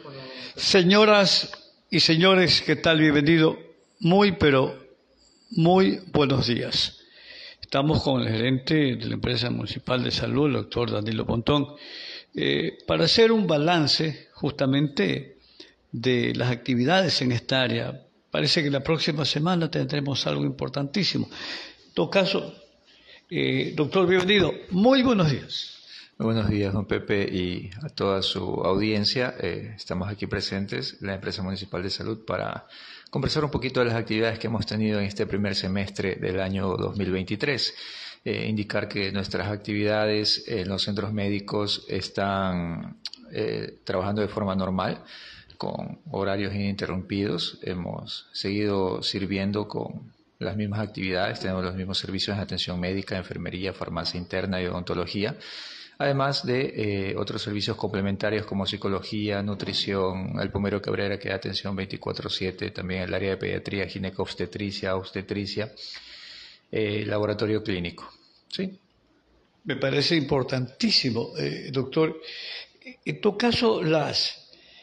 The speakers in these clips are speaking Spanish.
Señoras y señores, ¿qué tal? Bienvenido. Pero muy buenos días. Estamos con el gerente de la empresa municipal de salud, el doctor Danilo Pontón, para hacer un balance justamente de las actividades en esta área. Parece que la próxima semana tendremos algo importantísimo. En todo caso, doctor, bienvenido. Muy buenos días. Muy buenos días, don Pepe, y a toda su audiencia. Estamos aquí presentes, la empresa municipal de salud, para conversar un poquito de las actividades que hemos tenido en este primer semestre del año 2023. Indicar que nuestras actividades en los centros médicos están trabajando de forma normal, con horarios ininterrumpidos. Hemos seguido sirviendo con las mismas actividades, tenemos los mismos servicios de atención médica, enfermería, farmacia interna y odontología, además de otros servicios complementarios como psicología, nutrición, el Pomero Cabrera, que da atención 24/7, también el área de pediatría, ginecobstetricia, obstetricia, laboratorio clínico. ¿Sí? Me parece importantísimo, doctor. En todo caso, las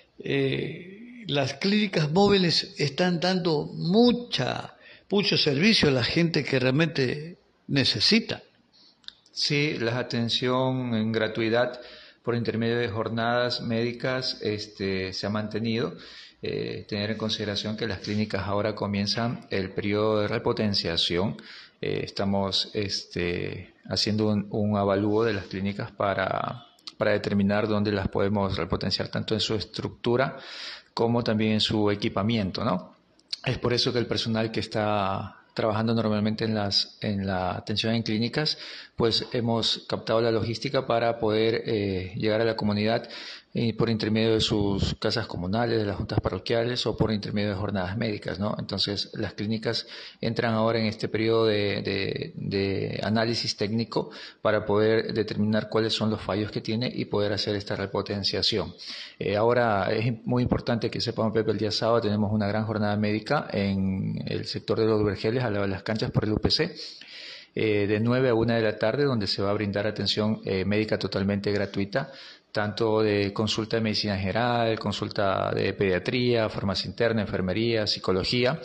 clínicas móviles están dando mucho servicio a la gente que realmente necesita. Sí, la atención en gratuidad por intermedio de jornadas médicas se ha mantenido. Tener en consideración que las clínicas ahora comienzan el periodo de repotenciación. Estamos haciendo un avalúo de las clínicas para determinar dónde las podemos repotenciar, tanto en su estructura como también en su equipamiento, ¿no? Es por eso que el personal que está trabajando normalmente en la atención en clínicas, pues hemos captado la logística para poder llegar a la comunidad por intermedio de sus casas comunales, de las juntas parroquiales o por intermedio de jornadas médicas, ¿no? Entonces las clínicas entran ahora en este periodo de análisis técnico para poder determinar cuáles son los fallos que tiene y poder hacer esta repotenciación. Ahora es muy importante que sepan, Pepe, el día sábado tenemos una gran jornada médica en el sector de los Vergeles, al lado de las canchas, por el UPC, de 9 a 1 de la tarde, donde se va a brindar atención médica totalmente gratuita, tanto de consulta de medicina general, consulta de pediatría, farmacia interna, enfermería, psicología.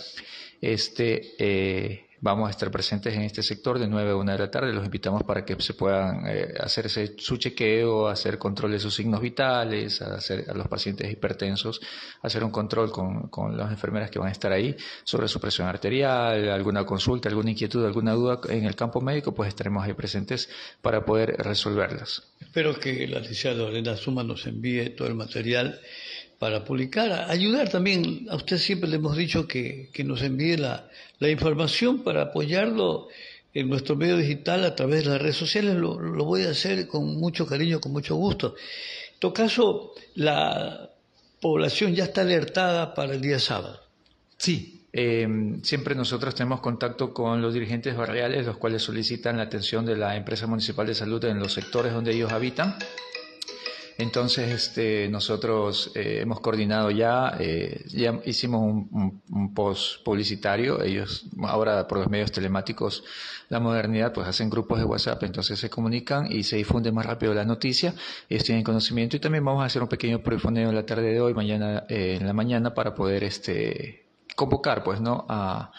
Vamos a estar presentes en este sector de 9 a 1 de la tarde. Los invitamos para que se puedan hacerse su chequeo, hacer control de sus signos vitales, a los pacientes hipertensos, hacer un control con las enfermeras que van a estar ahí sobre su presión arterial, alguna consulta, alguna inquietud, alguna duda en el campo médico, pues estaremos ahí presentes para poder resolverlas. Espero que la licenciada Lorena Suma nos envíe todo el material para publicar, ayudar también. A usted siempre le hemos dicho que nos envíe la información para apoyarlo en nuestro medio digital a través de las redes sociales. Lo voy a hacer con mucho cariño, con mucho gusto. En todo caso, la población ya está alertada para el día sábado. Sí, siempre nosotros tenemos contacto con los dirigentes barriales, los cuales solicitan la atención de la empresa municipal de salud en los sectores donde ellos habitan. Entonces, nosotros hemos coordinado ya hicimos un post publicitario. Ellos ahora, por los medios telemáticos, la modernidad, pues hacen grupos de WhatsApp, entonces se comunican y se difunde más rápido la noticia. Ellos tienen conocimiento, y también vamos a hacer un pequeño prefoneo en la tarde de hoy, mañana en la mañana, para poder convocar, pues, ¿no?, a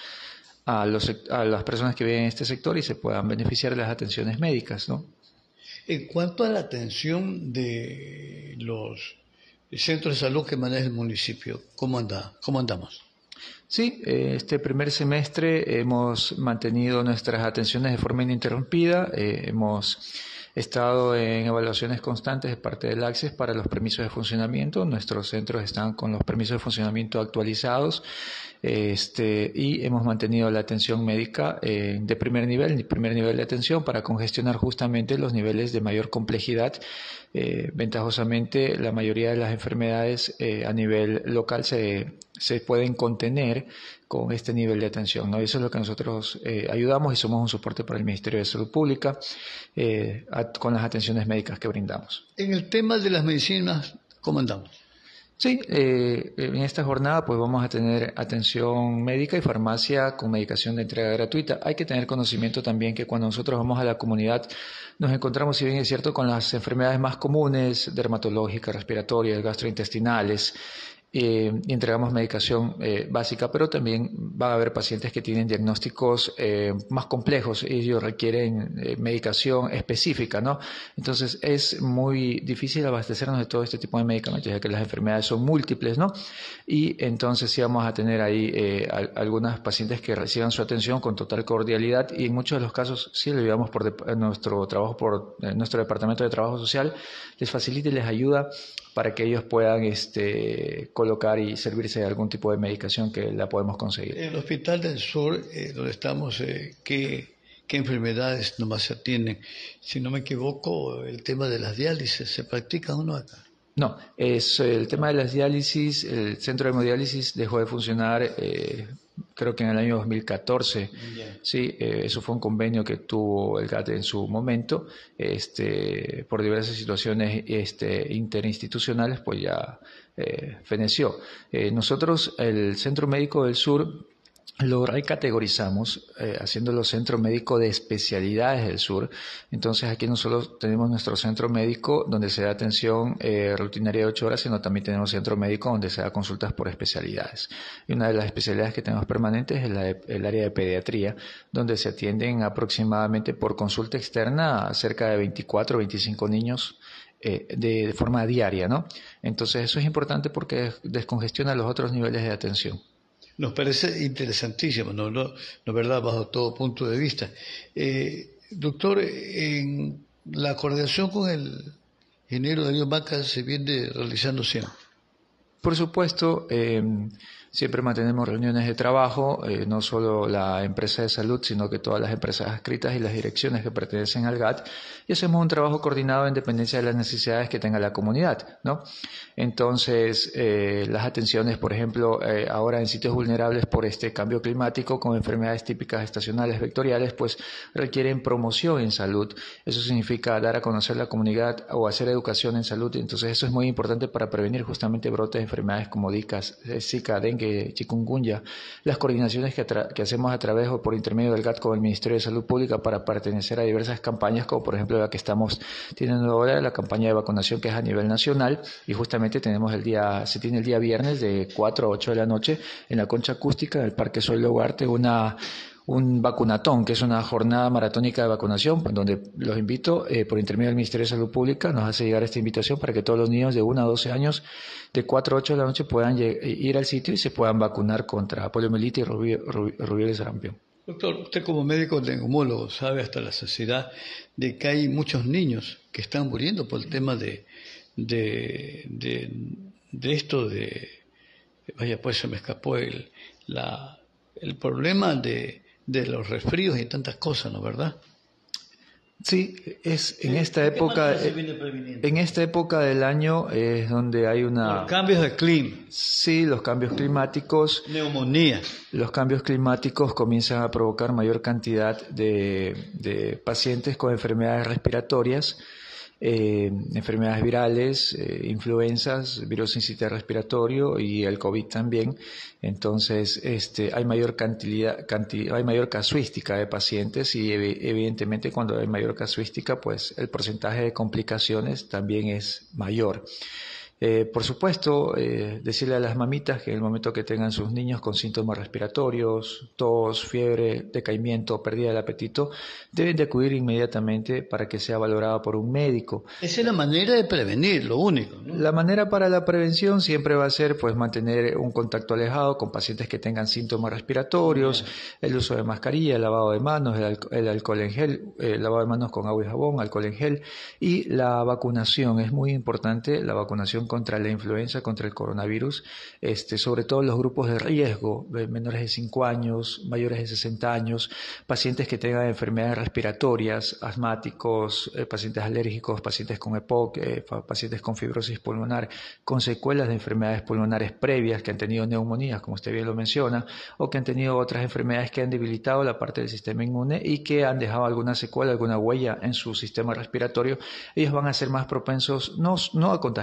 las personas que viven en este sector y se puedan beneficiar de las atenciones médicas, ¿no? En cuanto a la atención de los centros de salud que maneja el municipio, ¿cómo andamos? Sí, este primer semestre hemos mantenido nuestras atenciones de forma ininterrumpida. Hemos estado en evaluaciones constantes de parte del ACCES para los permisos de funcionamiento. Nuestros centros están con los permisos de funcionamiento actualizados, y hemos mantenido la atención médica de primer nivel de atención, para congestionar justamente los niveles de mayor complejidad. Ventajosamente, la mayoría de las enfermedades a nivel local se pueden contener con este nivel de atención, ¿no? Y eso es lo que nosotros ayudamos, y somos un soporte para el Ministerio de Salud Pública con las atenciones médicas que brindamos. En el tema de las medicinas, ¿cómo andamos? Sí, en esta jornada pues vamos a tener atención médica y farmacia con medicación de entrega gratuita. Hay que tener conocimiento también que cuando nosotros vamos a la comunidad nos encontramos, si bien es cierto, con las enfermedades más comunes, dermatológicas, respiratorias, gastrointestinales, y entregamos medicación básica, pero también van a haber pacientes que tienen diagnósticos más complejos y ellos requieren medicación específica, ¿no? Entonces es muy difícil abastecernos de todo este tipo de medicamentos, ya que las enfermedades son múltiples, ¿no? Y entonces sí vamos a tener ahí algunas pacientes que reciban su atención con total cordialidad y en muchos de los casos sí le ayudamos por nuestro trabajo, por nuestro departamento de trabajo social, les facilita y les ayuda para que ellos puedan colocar y servirse de algún tipo de medicación que la podemos conseguir. En el Hospital del Sur, donde estamos, ¿qué enfermedades nomás se atienden? Si no me equivoco, el tema de las diálisis, ¿se practica o no acá? No, es el tema de las diálisis, el centro de hemodiálisis dejó de funcionar creo que en el año 2014. Yeah. Sí, eso fue un convenio que tuvo el GAT en su momento, por diversas situaciones interinstitucionales, pues ya feneció. Nosotros, el Centro Médico del Sur, lo recategorizamos haciéndolo Centro Médico de Especialidades del Sur. Entonces aquí no solo tenemos nuestro centro médico donde se da atención rutinaria de 8 horas, sino también tenemos centro médico donde se da consultas por especialidades. Y una de las especialidades que tenemos permanentes es el área de pediatría, donde se atienden aproximadamente por consulta externa cerca de 24 o 25 niños de forma diaria, ¿no? Entonces eso es importante porque descongestiona los otros niveles de atención. Nos parece interesantísimo, ¿no, verdad, bajo todo punto de vista. Doctor, en la coordinación con el ingeniero Darío Maca se viene realizando siempre. Por supuesto, siempre mantenemos reuniones de trabajo, no solo la empresa de salud, sino que todas las empresas adscritas y las direcciones que pertenecen al GAT, y hacemos un trabajo coordinado en dependencia de las necesidades que tenga la comunidad, ¿no? Entonces, las atenciones, por ejemplo, ahora en sitios vulnerables por este cambio climático, con enfermedades típicas estacionales vectoriales, pues requieren promoción en salud. Eso significa dar a conocer la comunidad o hacer educación en salud. Entonces, eso es muy importante para prevenir justamente brotes de enfermedades como Zika, dengue, chikungunya. Las coordinaciones que hacemos a través o por intermedio del GAT con el Ministerio de Salud Pública para pertenecer a diversas campañas, como por ejemplo la que estamos teniendo ahora, la campaña de vacunación que es a nivel nacional, y justamente se tiene el día viernes de 4 a 8 de la noche en la Concha Acústica del Parque Soy Ugarte un vacunatón, que es una jornada maratónica de vacunación, donde los invito, por intermedio del Ministerio de Salud Pública, nos hace llegar esta invitación para que todos los niños de 1 a 12 años, de 4 a 8 de la noche, puedan ir al sitio y se puedan vacunar contra poliomielitis y rubiola y sarampión. Doctor, usted como médico neumólogo sabe hasta la saciedad de que hay muchos niños que están muriendo por el tema de esto de... Vaya, pues se me escapó el problema de los resfríos y tantas cosas, ¿no? ¿Verdad? Sí, en esta época del año es donde hay los cambios de clima. Sí, los cambios climáticos. Neumonía. Los cambios climáticos comienzan a provocar mayor cantidad de pacientes con enfermedades respiratorias, enfermedades virales, influencias, virus sincitial respiratorio y el COVID también. Entonces, hay mayor hay mayor casuística de pacientes y evidentemente cuando hay mayor casuística, pues el porcentaje de complicaciones también es mayor. Por supuesto, decirle a las mamitas que en el momento que tengan sus niños con síntomas respiratorios, tos, fiebre, decaimiento, pérdida del apetito, deben de acudir inmediatamente para que sea valorado por un médico. Esa es la manera de prevenir, lo único, ¿no? La manera para la prevención siempre va a ser pues mantener un contacto alejado con pacientes que tengan síntomas respiratorios, el uso de mascarilla, el lavado de manos, el alcohol en gel, el lavado de manos con agua y jabón, alcohol en gel, y la vacunación. Es muy importante la vacunación contra la influenza, contra el coronavirus, sobre todo los grupos de riesgo, menores de 5 años, mayores de 60 años, pacientes que tengan enfermedades respiratorias, asmáticos, pacientes alérgicos, pacientes con EPOC, pacientes con fibrosis pulmonar, con secuelas de enfermedades pulmonares previas que han tenido neumonías, como usted bien lo menciona, o que han tenido otras enfermedades que han debilitado la parte del sistema inmune y que han dejado alguna secuela, alguna huella en su sistema respiratorio. Ellos van a ser más propensos, no a contagiarse, van a ser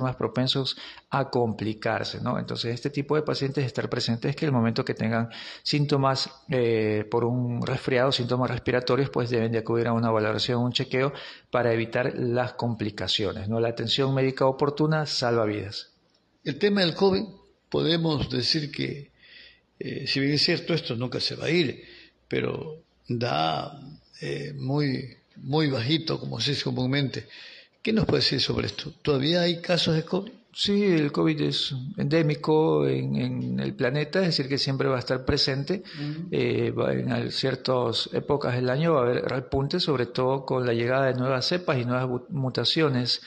ser más propensos a complicarse, ¿no? Entonces, este tipo de pacientes, estar presentes es que el momento que tengan síntomas por un resfriado, síntomas respiratorios, pues deben de acudir a una valoración, un chequeo para evitar las complicaciones, ¿no? La atención médica oportuna salva vidas. El tema del COVID, podemos decir que, si bien es cierto, esto nunca se va a ir, pero da muy bajito, como se dice comúnmente. ¿Qué nos puede decir sobre esto? ¿Todavía hay casos de COVID? Sí, el COVID es endémico en el planeta, es decir, que siempre va a estar presente. En ciertas épocas del año va a haber repuntes, sobre todo con la llegada de nuevas cepas y nuevas mutaciones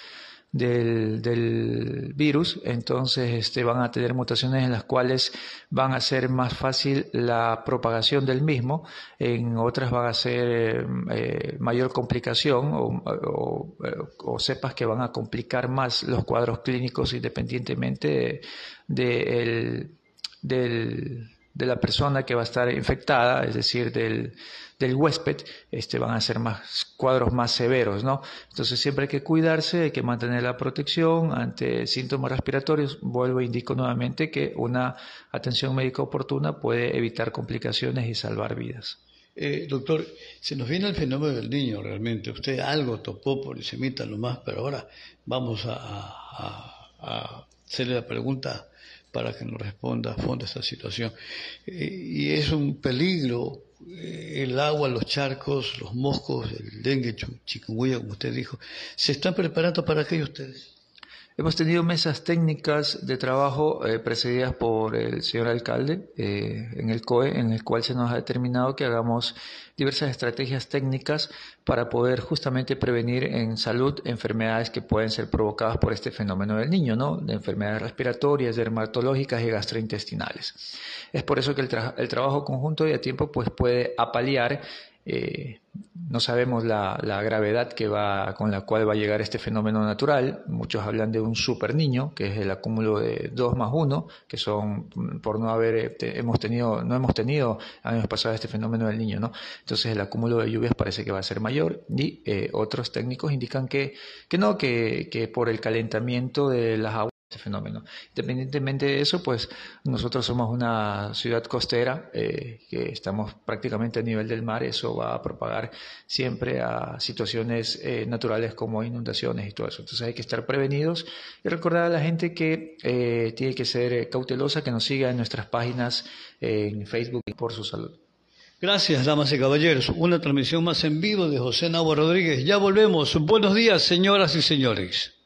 del virus. Entonces van a tener mutaciones en las cuales van a ser más fácil la propagación del mismo, en otras van a ser mayor complicación o cepas que van a complicar más los cuadros clínicos independientemente de la persona que va a estar infectada, es decir, del huésped, van a ser cuadros más severos, ¿no? Entonces siempre hay que cuidarse, hay que mantener la protección ante síntomas respiratorios. Vuelvo e indico nuevamente que una atención médica oportuna puede evitar complicaciones y salvar vidas. Doctor, se nos viene el fenómeno del niño realmente. Usted algo topó por encimita nomás, pero ahora vamos a hacerle la pregunta para que nos responda a fondo esta situación. Y es un peligro el agua, los charcos, los moscos, el dengue, chikungunya, como usted dijo. ¿Se están preparando para aquello ustedes? Hemos tenido mesas técnicas de trabajo presididas por el señor alcalde en el COE, en el cual se nos ha determinado que hagamos diversas estrategias técnicas para poder justamente prevenir en salud enfermedades que pueden ser provocadas por este fenómeno del niño, ¿no? De enfermedades respiratorias, dermatológicas y gastrointestinales. Es por eso que el trabajo conjunto y a tiempo pues puede apaliar. No sabemos la gravedad con la cual va a llegar este fenómeno natural. Muchos hablan de un super niño, que es el acúmulo de 2 más 1, que son por no hemos tenido años pasados este fenómeno del niño, ¿no? Entonces el acúmulo de lluvias parece que va a ser mayor y otros técnicos indican que por el calentamiento de las aguas fenómeno. Independientemente de eso, pues nosotros somos una ciudad costera que estamos prácticamente a nivel del mar. Eso va a propagar siempre a situaciones naturales como inundaciones y todo eso. Entonces hay que estar prevenidos y recordar a la gente que tiene que ser cautelosa, que nos siga en nuestras páginas en Facebook por su salud. Gracias, damas y caballeros. Una transmisión más en vivo de José Nahua Rodríguez. Ya volvemos. Buenos días, señoras y señores.